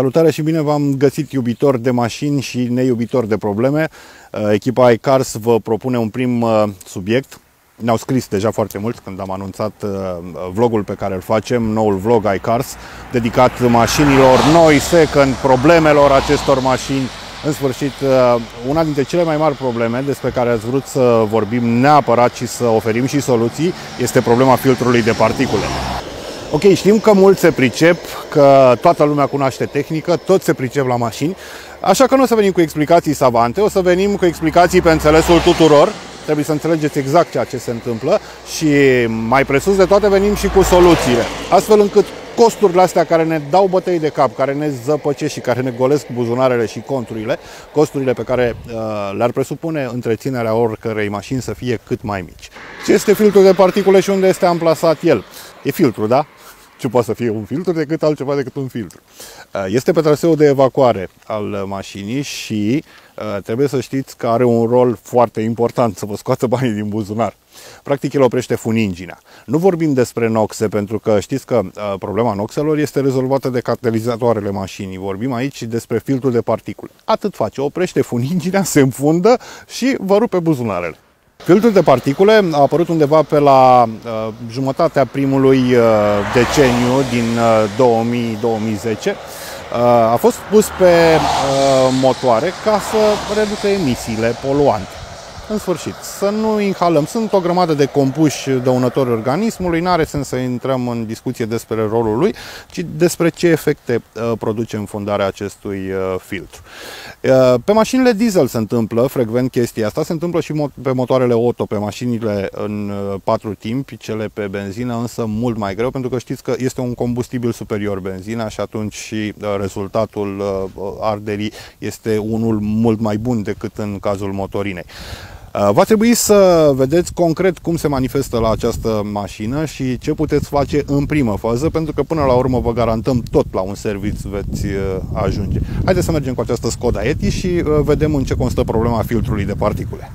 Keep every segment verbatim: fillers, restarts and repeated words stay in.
Salutare și bine v-am găsit, iubitori de mașini și neiubitori de probleme. Echipa iCars vă propune un prim subiect. Ne-au scris deja foarte mult când am anunțat vlogul pe care îl facem, noul vlog iCars, dedicat mașinilor noi, second, problemelor acestor mașini. În sfârșit, una dintre cele mai mari probleme despre care ați vrut să vorbim neapărat și să oferim și soluții este problema filtrului de particule. Ok, știm că mulți se pricep, că toată lumea cunoaște tehnică, toți se pricep la mașini, așa că nu o să venim cu explicații savante, o să venim cu explicații pe înțelesul tuturor. Trebuie să înțelegeți exact ceea ce se întâmplă și mai presus de toate venim și cu soluțiile, astfel încât costurile astea care ne dau bătăi de cap, care ne zăpăcesc și care ne golesc buzunarele și conturile, costurile pe care uh, le-ar presupune întreținerea oricărei mașini să fie cât mai mici. Ce este filtrul de particule și unde este amplasat el? E filtru, da? Ce poate să fie un filtru decât altceva decât un filtru? Este pe traseul de evacuare al mașinii și trebuie să știți că are un rol foarte important să vă scoată banii din buzunar. Practic el oprește funinginea. Nu vorbim despre noxe, pentru că știți că problema noxelor este rezolvată de catalizatoarele mașinii. Vorbim aici despre filtrul de particule. Atât face, oprește funinginea, se înfundă și vă rupe buzunarele. Filtrul de particule a apărut undeva pe la uh, jumătatea primului uh, deceniu din uh, două mii două mii zece. Uh, a fost pus pe uh, motoare ca să reducă emisiile poluante. În sfârșit, să nu inhalăm. Sunt o grămadă de compuși dăunători organismului, nu are sens să intrăm în discuție despre rolul lui, ci despre ce efecte uh, produce înfundarea acestui uh, filtru. Uh, pe mașinile diesel se întâmplă frecvent chestia asta, se întâmplă și pe motoarele auto, pe mașinile în uh, patru timpi, cele pe benzină însă mult mai greu, pentru că știți că este un combustibil superior benzina și atunci și uh, rezultatul uh, arderii este unul mult mai bun decât în cazul motorinei. Va trebui să vedeți concret cum se manifestă la această mașină și ce puteți face în primă fază, pentru că până la urmă vă garantăm tot la un serviciu veți ajunge. Haideți să mergem cu această Skoda Yeti și vedem în ce constă problema filtrului de particule.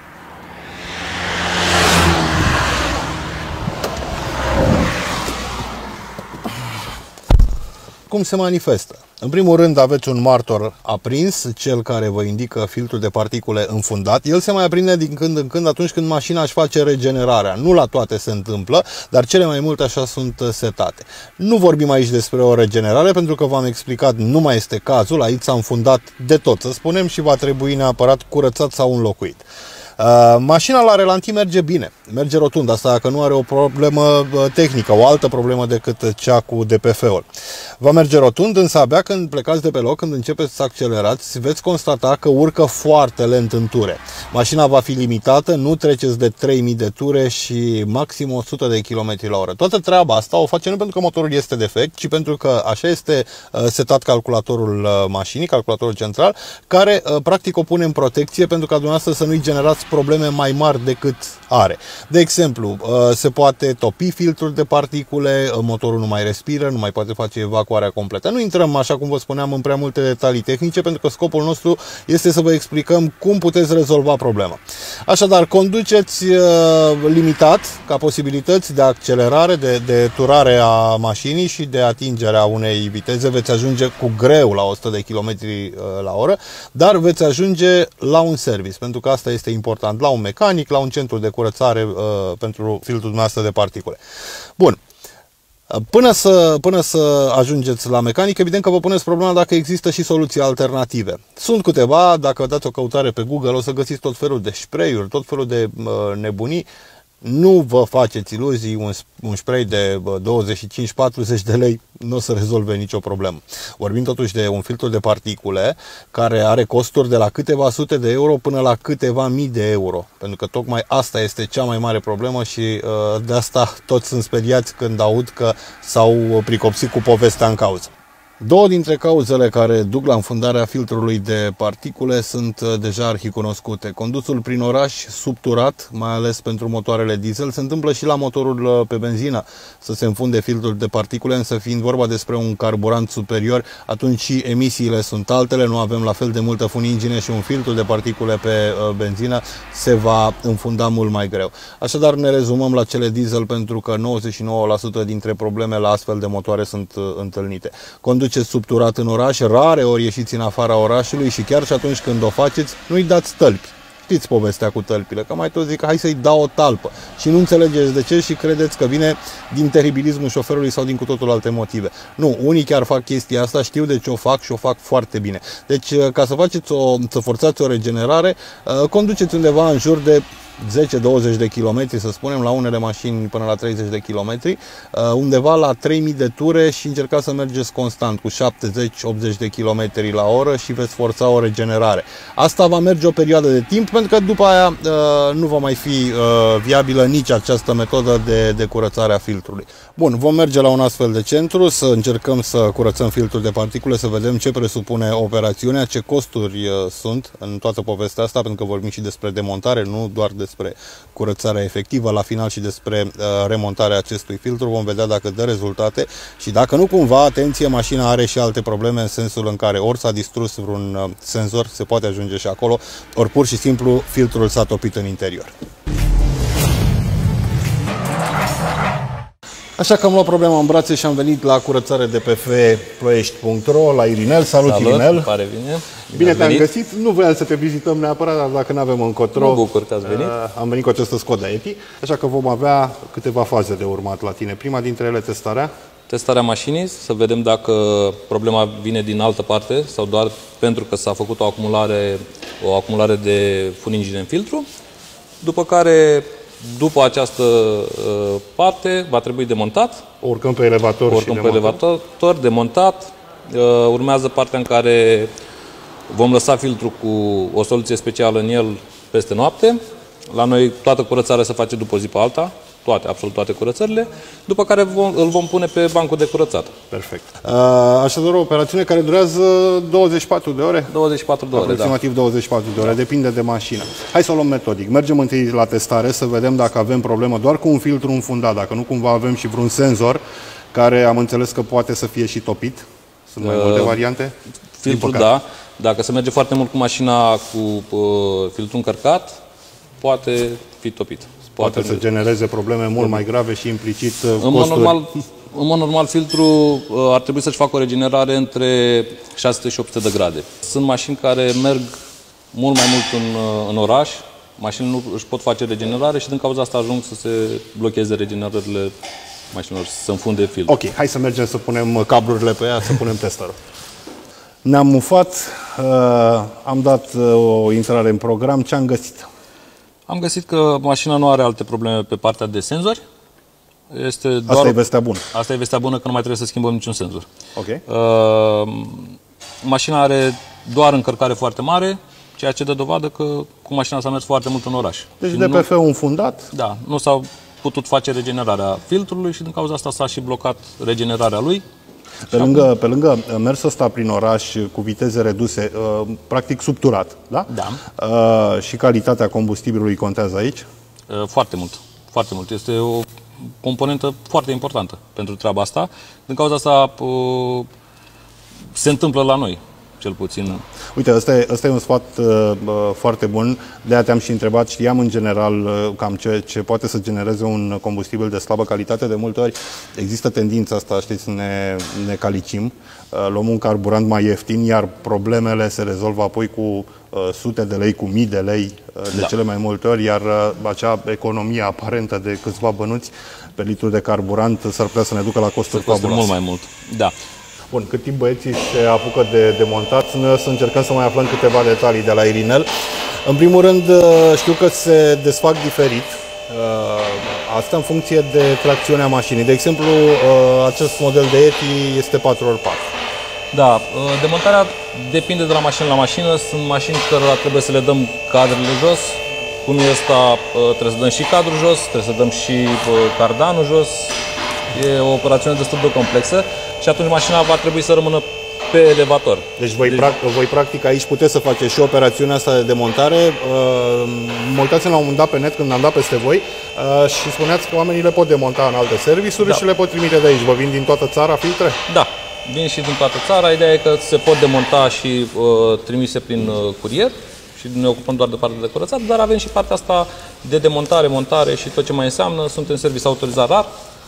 Cum se manifestă? În primul rând aveți un martor aprins, cel care vă indică filtrul de particule înfundat. El se mai aprinde din când în când atunci când mașina își face regenerarea. Nu la toate se întâmplă, dar cele mai multe așa sunt setate. Nu vorbim aici despre o regenerare, pentru că v-am explicat, nu mai este cazul. Aici s-a înfundat de tot, să spunem, și va trebui neapărat curățat sau înlocuit. Uh, mașina la relanti merge bine, merge rotund, asta dacă nu are o problemă uh, tehnică, o altă problemă decât cea cu D P F-ul. Va merge rotund, însă abia când plecați de pe loc, când începeți să accelerați, veți constata că urcă foarte lent în ture. Mașina va fi limitată, nu treceți de trei mii de ture și maxim o sută de kilometri la oră. Toată treaba asta o face nu pentru că motorul este defect, ci pentru că așa este uh, setat calculatorul uh, mașinii, calculatorul central, care uh, practic o pune în protecție pentru ca dumneavoastră să nu-i generați probleme mai mari decât are. De exemplu, se poate topi filtrul de particule, motorul nu mai respiră, nu mai poate face evacuarea completă. Nu intrăm, așa cum vă spuneam, în prea multe detalii tehnice, pentru că scopul nostru este să vă explicăm cum puteți rezolva problema. Așadar, conduceți limitat ca posibilități de accelerare, de, de turare a mașinii și de atingerea unei viteze. Veți ajunge cu greu la o sută de kilometri la oră, dar veți ajunge la un service, pentru că asta este important. La un mecanic, la un centru de curățare uh, pentru filtrul dumneavoastră de particule. Bun. Până să, până să ajungeți la mecanic, evident că vă puneți problema dacă există și soluții alternative. Sunt câteva, dacă dați o căutare pe Google, o să găsiți tot felul de spray-uri, tot felul de uh, nebunii. Nu vă faceți iluzii, un, un spray de douăzeci și cinci patruzeci de lei nu o să rezolve nicio problemă. Vorbim totuși de un filtru de particule care are costuri de la câteva sute de euro până la câteva mii de euro. Pentru că tocmai asta este cea mai mare problemă și uh, de asta toți sunt speriați când aud că s-au pricopsit cu povestea în cauză. Două dintre cauzele care duc la înfundarea filtrului de particule sunt deja arhicunoscute. Condusul prin oraș subturat, mai ales pentru motoarele diesel, se întâmplă și la motorul pe benzină să se înfunde filtrul de particule, însă fiind vorba despre un carburant superior, atunci și emisiile sunt altele, nu avem la fel de multă funingine și un filtru de particule pe benzină se va înfunda mult mai greu. Așadar ne rezumăm la cele diesel pentru că nouăzeci și nouă la sută dintre probleme la astfel de motoare sunt întâlnite. conduceți subturat în oraș, rare ori ieșiți în afara orașului și chiar și atunci când o faceți, nu-i dați tălpi. Știți povestea cu tălpile, că mai tot zic, hai să-i dau o talpă și nu înțelegeți de ce și credeți că vine din teribilismul șoferului sau din cu totul alte motive. Nu, unii chiar fac chestia asta, știu de ce o fac și o fac foarte bine. Deci, ca să faceți o, să forțați o regenerare, conduceți undeva în jur de zece douăzeci de kilometri, să spunem, la unele mașini până la treizeci de kilometri, undeva la trei mii de ture și încercați să mergeți constant cu șaptezeci optzeci de kilometri la oră și veți forța o regenerare. Asta va merge o perioadă de timp, pentru că după aia nu va mai fi viabilă nici această metodă de, de curățare a filtrului. Bun, vom merge la un astfel de centru, să încercăm să curățăm filtrul de particule, să vedem ce presupune operațiunea, ce costuri sunt în toată povestea asta, pentru că vorbim și despre demontare, nu doar despre curățarea efectivă, la final și despre uh, remontarea acestui filtru. Vom vedea dacă dă rezultate și dacă nu cumva, atenție, mașina are și alte probleme în sensul în care ori s-a distrus vreun uh, senzor, se poate ajunge și acolo, ori pur și simplu filtrul s-a topit în interior. Așa că am luat problema în brațe și am venit la curățare de P F Ploiești punct ro, la Irinel. Salut, Salut, Irinel! Pare bine. Bine te-am găsit. Nu voiam să te vizităm neapărat, dar dacă nu avem încotro, mă bucur că ați venit. Am venit cu această Skoda Yeti, așa că vom avea câteva faze de urmat la tine. Prima dintre ele, testarea. Testarea mașinii, să vedem dacă problema vine din altă parte sau doar pentru că s-a făcut o acumulare, o acumulare de funingine în filtru. După care, după această uh, parte, va trebui demontat. Urcăm pe elevator Urcăm și pe elevator, demontat. Uh, urmează partea în care vom lăsa filtrul cu o soluție specială în el peste noapte. La noi toată curățarea se face după zi pe alta, toate, absolut toate curățările, după care vom, îl vom pune pe bancul de curățat. Perfect. Uh, așadar, o operațiune care durează douăzeci și patru de ore? douăzeci și patru de ore, aproximativ da. douăzeci și patru de ore, da. Depinde de mașină. Hai să o luăm metodic. Mergem întâi la testare să vedem dacă avem problemă doar cu un filtru înfundat, dacă nu cumva avem și vreun senzor care am înțeles că poate să fie și topit. Sunt mai uh, multe variante? Filtrul, da. Dacă se merge foarte mult cu mașina cu uh, filtrul încărcat, poate fi topit. Poate, poate să genereze probleme mult mai grave și implicit costuri. În mod normal, în mod normal filtrul ar trebui să-și facă o regenerare între șase sute și opt sute de grade. Sunt mașini care merg mult mai mult în, în oraș, mașinile nu își pot face regenerare și din cauza asta ajung să se blocheze regenerările mașinilor, să înfunde filtrul. Ok, hai să mergem să punem cablurile pe ea, să punem testerul. Ne-am mufat, am dat o intrare în program, ce am găsit? Am găsit că mașina nu are alte probleme pe partea de senzori. Este doar... Asta e vestea bună. Asta e vestea bună, că nu mai trebuie să schimbăm niciun senzor. Okay. Uh, mașina are doar încărcare foarte mare, ceea ce dă dovadă că cu mașina s-a mers foarte mult în oraș. Deci de P F-ul înfundat? Da, nu s-a putut face regenerarea filtrului și din cauza asta s-a și blocat regenerarea lui. Pe lângă, pe lângă mersul ăsta prin oraș cu viteze reduse, practic subturat, da? Da. Și calitatea combustibilului contează aici? Foarte mult, foarte mult. Este o componentă foarte importantă pentru treaba asta. Din cauza asta se întâmplă la noi, cel puțin. Uite, ăsta e, ăsta e un sfat uh, foarte bun. De-aia te-am și întrebat. Știam în general uh, cam ce, ce poate să genereze un combustibil de slabă calitate. De multe ori există tendința asta, știți, să ne, ne calicim. Uh, luăm un carburant mai ieftin, iar problemele se rezolvă apoi cu uh, sute de lei, cu mii de lei uh, de da. cele mai multe ori, iar uh, acea economie aparentă de câțiva bănuți pe litru de carburant s-ar putea să ne ducă la costuri fabuloase. Mult mai mult, da. Bun, cât timp băieții se apucă de demontat, să încercăm să mai aflăm câteva detalii de la Irinel. În primul rând, știu că se desfac diferit. Asta în funcție de tracțiunea mașinii. De exemplu, acest model de Yeti este patru ori patru. Da, demontarea depinde de la mașină la mașină. Sunt mașini cărora trebuie să le dăm cadrele jos. Cum e ăsta, trebuie să dăm și cadrul jos, trebuie să dăm și cardanul jos. E o operațiune destul de complexă și atunci mașina va trebui să rămână pe elevator. Deci voi, deci... Practic, voi practic aici puteți să faceți și operațiunea asta de demontare. Mă uitați la un moment dat pe net când am dat peste voi și spuneați că oamenii le pot demonta în alte serviciuri da. și le pot trimite de aici. Vă vin din toată țara filtre? Da, vin și din toată țara. Ideea e că se pot demonta și uh, trimise prin uh, curier și ne ocupăm doar de partea de curățat, dar avem și partea asta de demontare, montare și tot ce mai înseamnă. Suntem serviciu autorizat R A R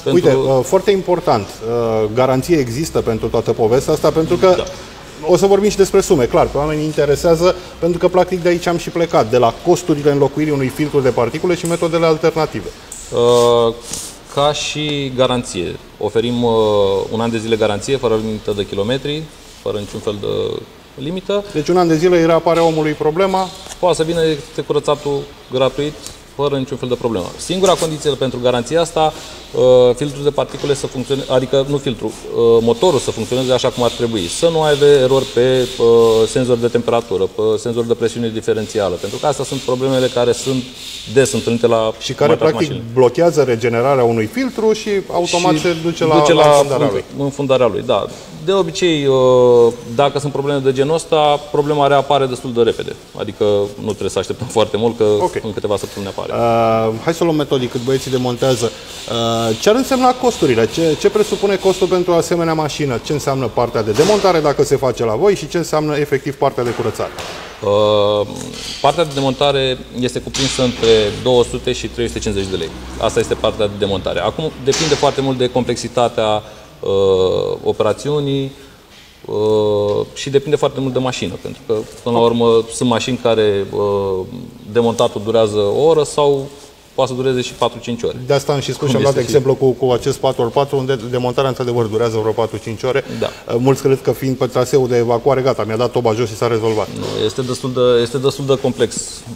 Pentru... Uite, uh, foarte important, uh, garanție există pentru toată povestea asta, pentru că da. O să vorbim și despre sume, clar, pe oamenii interesează, pentru că practic de aici am și plecat, de la costurile înlocuirii unui filtru de particule și metodele alternative. Uh, ca și garanție, oferim uh, un an de zile garanție, fără limită de kilometri, fără niciun fel de limită. Deci un an de zile îi reapare omului problema? Poate să vină este curățatul gratuit, fără niciun fel de problemă. Singura condiție pentru garanția asta, uh, filtrul de particule să funcționeze, adică nu filtrul, uh, motorul să funcționeze așa cum ar trebui. Să nu aibă erori pe uh, senzor de temperatură, pe senzor de presiune diferențială, pentru că astea sunt problemele care sunt des întâlnite la și care practic mașinile. Blochează regenerarea unui filtru și automat și se duce la, duce la, la înfundarea lui. Înfundarea lui, da. De obicei, dacă sunt probleme de genul ăsta, problema reapare destul de repede. Adică nu trebuie să așteptăm foarte mult, că okay. în câteva săptămâni apare. Uh, hai să luăm metodic cât băieții demontează. Uh, ce ar însemna costurile? Ce, ce presupune costul pentru o asemenea mașină? Ce înseamnă partea de demontare dacă se face la voi și ce înseamnă efectiv partea de curățare? Uh, partea de demontare este cuprinsă între două sute și trei sute cincizeci de lei. Asta este partea de demontare. Acum depinde foarte mult de complexitatea Uh, operațiunii uh, și depinde foarte mult de mașină, pentru că până la urmă sunt mașini care uh, demontatul durează o oră sau poate să dureze și patru-cinci ore. De asta am și spus și am dat exemplu cu, cu acest patru ori patru, unde demontarea într-adevăr durează vreo patru-cinci ore. Da. Uh, mulți cred că fiind pe traseul de evacuare, gata, mi-a dat toba jos și s-a rezolvat. Nu, este destul de, este destul de complex,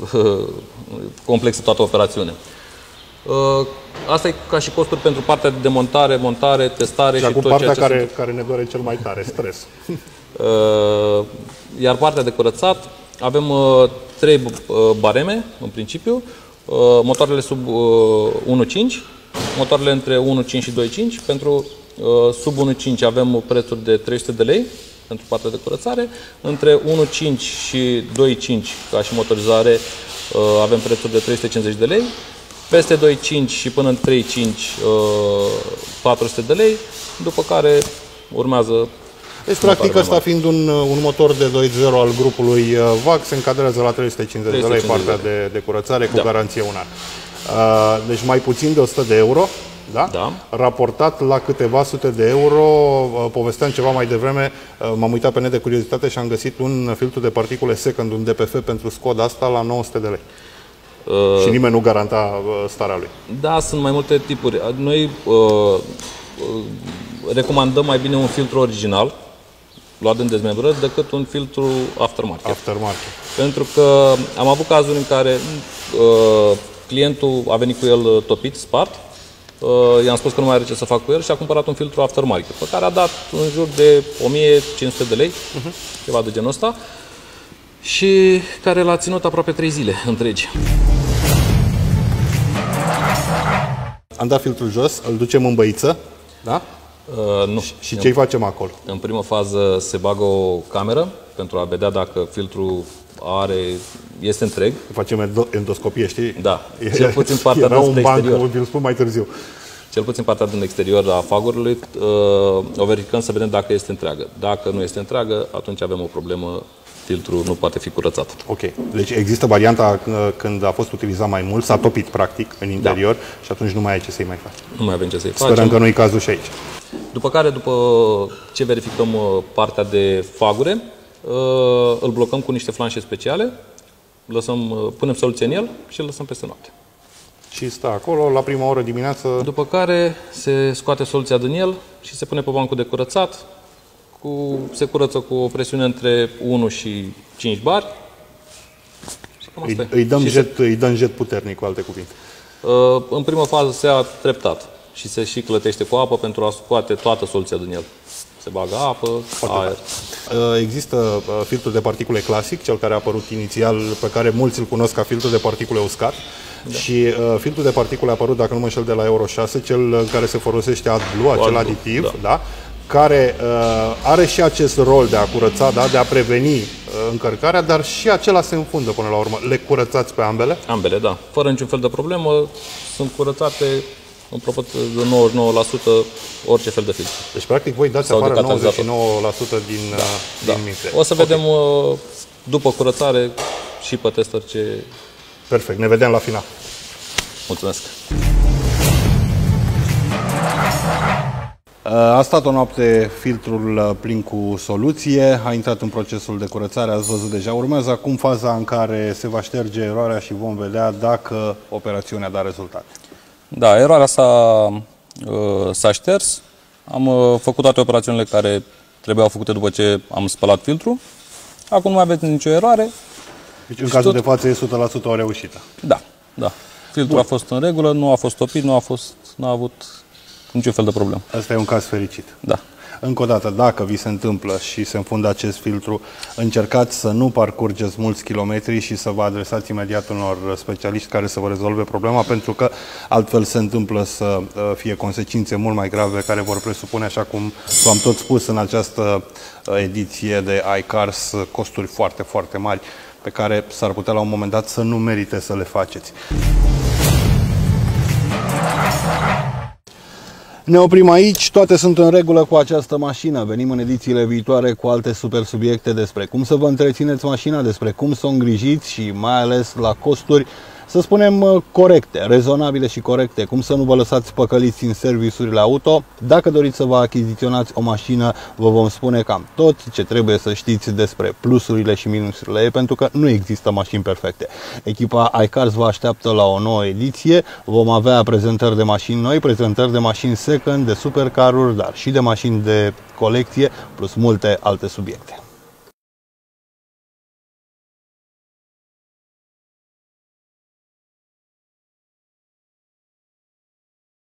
complexă toată operațiunea. Uh, asta e ca și costuri pentru partea de demontare, montare, testare și, și tot partea ceea ce care, sunt. care ne doare cel mai tare, stres. Uh, iar partea de curățat, avem uh, trei uh, bareme, în principiu, uh, motoarele sub uh, unu virgulă cinci, motoarele între unu virgulă cinci și doi virgulă cinci, pentru uh, sub unu virgulă cinci avem prețuri de trei sute de lei pentru partea de curățare, între unu virgulă cinci și doi virgulă cinci, ca și motorizare, uh, avem prețuri de trei sute cincizeci de lei, peste doi virgulă cinci și până în trei virgulă cinci, patru sute de lei, după care urmează... Deci, practic, asta fiind un, un motor de doi punct zero al grupului V A C, se încadrează la trei sute cincizeci de lei partea de, de curățare cu da. garanție un an. Deci mai puțin de o sută de euro, da? Da. Raportat la câteva sute de euro, povesteam ceva mai devreme, m-am uitat pe net de curiozitate și am găsit un filtru de particule second, un D P F pentru Skoda asta la nouă sute de lei. Uh, și nimeni nu garanta uh, starea lui. Da, sunt mai multe tipuri. Noi uh, uh, recomandăm mai bine un filtru original, luat în dezmembrări, decât un filtru aftermarket. Aftermarket. Pentru că am avut cazuri în care uh, clientul a venit cu el topit, spart, uh, i-am spus că nu mai are ce să fac cu el și a cumpărat un filtru aftermarket, pe care a dat în jur de o mie cinci sute de lei, uh-huh. ceva de genul ăsta, și care l-a ținut aproape trei zile întregi. Am dat filtrul jos, îl ducem în băiță, da? Uh, nu. Și ce-i facem acolo? În primă fază se bagă o cameră pentru a vedea dacă filtrul are, este întreg. Facem endoscopie, știi? Da. Cel puțin partea Era din un exterior. banc, vi-l spun mai târziu. Cel puțin partea din exterior a fagurului, uh, o verificăm să vedem dacă este întreagă. Dacă nu este întreagă, atunci avem o problemă. Filtrul nu poate fi curățat. Ok. Deci există varianta când a fost utilizat mai mult, s-a topit practic în interior da. și atunci nu mai ai ce să-i mai faci. Nu mai avem ce să-i facem. Sperăm că nu-i cazul și aici. După care, după ce verificăm partea de fagure, îl blocăm cu niște flanșe speciale, lăsăm, punem soluție în el și îl lăsăm peste noapte. Și stă acolo la prima oră dimineață. După care se scoate soluția din el și se pune pe bancul de curățat. Cu, se curăță cu o presiune între unu și cinci bari. Îi, îi, dăm și jet, se, îi dăm jet puternic, cu alte cuvinte. Uh, în prima fază se ia treptat și se și clătește cu apă pentru a scoate toată soluția din el. Se bagă apă, foarte aer. Uh, există uh, filtrul de particule clasic, cel care a apărut inițial, pe care mulți îl cunosc ca filtrul de particule uscat. Da. Și uh, filtrul de particule a apărut, dacă nu mă înșel, de la Euro șase, cel în care se folosește AdBlue, acel AdBlue, aditiv, da. Da? care uh, are și acest rol de a curăța, da, de a preveni uh, încărcarea, dar și acela se înfundă până la urmă. Le curățați pe ambele? Ambele, da. Fără niciun fel de problemă, sunt curățate în proporție de nouăzeci și nouă la sută orice fel de filtru. Deci, practic, voi dați sau afară nouăzeci și nouă la sută din, da, din da. mixer. O să okay. vedem uh, după curățare și pe tester ce... Perfect. Ne vedem la final. Mulțumesc! A stat o noapte filtrul plin cu soluție, a intrat în procesul de curățare, ați văzut deja. Urmează acum faza în care se va șterge eroarea și vom vedea dacă operațiunea da rezultat. Da, eroarea s-a șters. Am făcut toate operațiunile care trebuiau făcute după ce am spălat filtrul. Acum nu mai aveți nicio eroare. Deci în cazul tot... de față e o sută la sută o reușită. Da, da. Filtrul Bun. a fost în regulă, nu a fost topit, nu a fost, nu a avut niciun fel de problemă. Asta e un caz fericit. Da. Încă o dată, dacă vi se întâmplă și se înfundă acest filtru, încercați să nu parcurgeți mulți kilometri și să vă adresați imediat unor specialiști care să vă rezolve problema, pentru că altfel se întâmplă să fie consecințe mult mai grave care vor presupune, așa cum v-am tot spus în această ediție de iCars, costuri foarte, foarte mari pe care s-ar putea la un moment dat să nu merite să le faceți. Ne oprim aici, toate sunt în regulă cu această mașină. Venim în edițiile viitoare cu alte super subiecte despre cum să vă întrețineți mașina, despre cum să o îngrijiți și mai ales la costuri, să spunem, corecte, rezonabile și corecte, cum să nu vă lăsați păcăliți în serviciurile auto. Dacă doriți să vă achiziționați o mașină, vă vom spune cam tot ce trebuie să știți despre plusurile și minusurile ei, pentru că nu există mașini perfecte. Echipa iCars vă așteaptă la o nouă ediție. Vom avea prezentări de mașini noi, prezentări de mașini second, de supercaruri, dar și de mașini de colecție, plus multe alte subiecte.